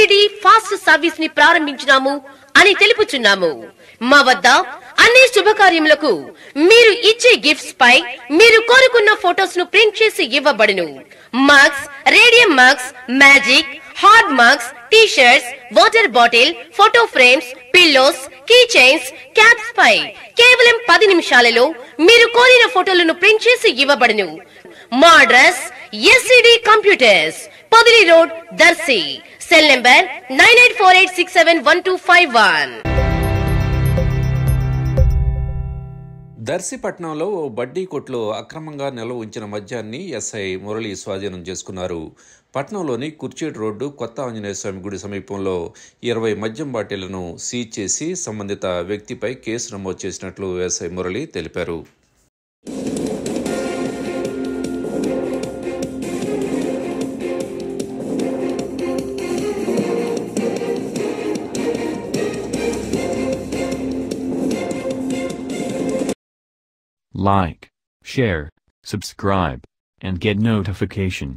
SCD fast service ని ప్రారంభించినాము అని తెలుపుచున్నాము. మా వద్ద అన్ని శుభకార్యములకు మీరు ఇచ్చే గిఫ్ట్స్ పై మీరు కోరుకున్న ఫోటోస్ ను ప్రింట్ చేసి ఇవ్వబడును. Mugs, radium mugs, magic, hard mugs, T shirts, water bottle, photo frames, pillows, key chains, caps పై కేవలం 10 నిమిషాలలో మీరు కోరిన ఫోటోలను ప్రింట్ చేసి ఇవ్వబడును. మా address SCD computers, Podili road, Darsi. Cell number 9848671251. Darsi పట్టణంలో ఓ బడ్డీ కొట్లో అక్రమంగా నిల్వ ఉంచిన మద్యాన్ని ఎస్ఐ మురళి స్వాధీనం చేసుకున్నారు. పట్నంలోని కుర్చేటి రోడ్డు కొత్త ఆంజనేయ స్వామి గుడి సమీపంలో 20 మద్యం బాటిళ్లను సీజ్ చేసి సంబంధిత వ్యక్తిపై కేసు నమోదు చేసినట్లు ఎస్ఐ మురళి తెలిపారు. Like, share, subscribe, and get notification.